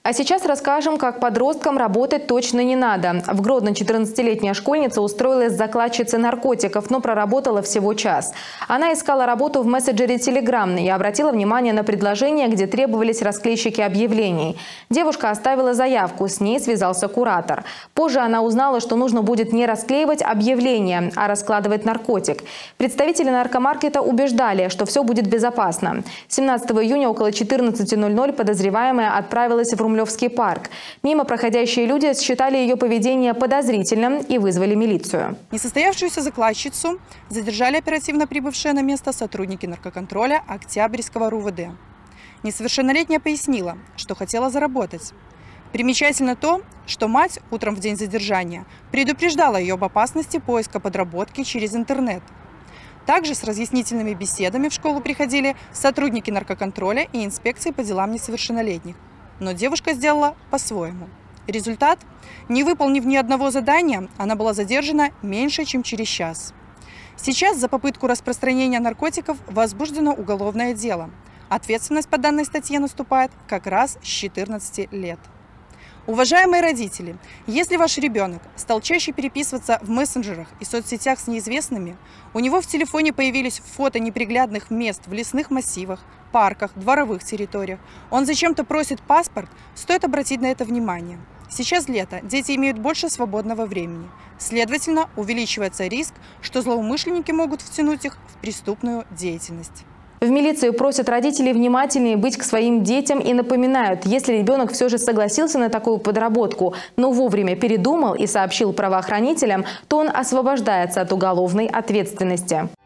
А сейчас расскажем, как подросткам работать точно не надо. В Гродно 14-летняя школьница устроилась закладчицей наркотиков, но проработала всего час. Она искала работу в мессенджере Telegram и обратила внимание на предложение, где требовались расклейщики объявлений. Девушка оставила заявку, с ней связался куратор. Позже она узнала, что нужно будет не расклеивать объявления, а раскладывать наркотик. Представители наркомаркета убеждали, что все будет безопасно. 17 июня около 14:00 подозреваемая отправилась в Румлевский парк. Мимо проходящие люди считали ее поведение подозрительным и вызвали милицию. Несостоявшуюся закладчицу задержали оперативно прибывшие на место сотрудники наркоконтроля Октябрьского РУВД. Несовершеннолетняя пояснила, что хотела заработать. Примечательно то, что мать утром в день задержания предупреждала ее об опасности поиска подработки через интернет. Также с разъяснительными беседами в школу приходили сотрудники наркоконтроля и инспекции по делам несовершеннолетних. Но девушка сделала по-своему. Результат – не выполнив ни одного задания, она была задержана меньше, чем через час. Сейчас за попытку распространения наркотиков возбуждено уголовное дело. Ответственность по данной статье наступает как раз с 14 лет. Уважаемые родители, если ваш ребенок стал чаще переписываться в мессенджерах и соцсетях с неизвестными, у него в телефоне появились фото неприглядных мест в лесных массивах, парках, дворовых территориях, он зачем-то просит паспорт, стоит обратить на это внимание. Сейчас лето, дети имеют больше свободного времени. Следовательно, увеличивается риск, что злоумышленники могут втянуть их в преступную деятельность. В милиции просят родителей внимательнее быть к своим детям и напоминают, если ребенок все же согласился на такую подработку, но вовремя передумал и сообщил правоохранителям, то он освобождается от уголовной ответственности.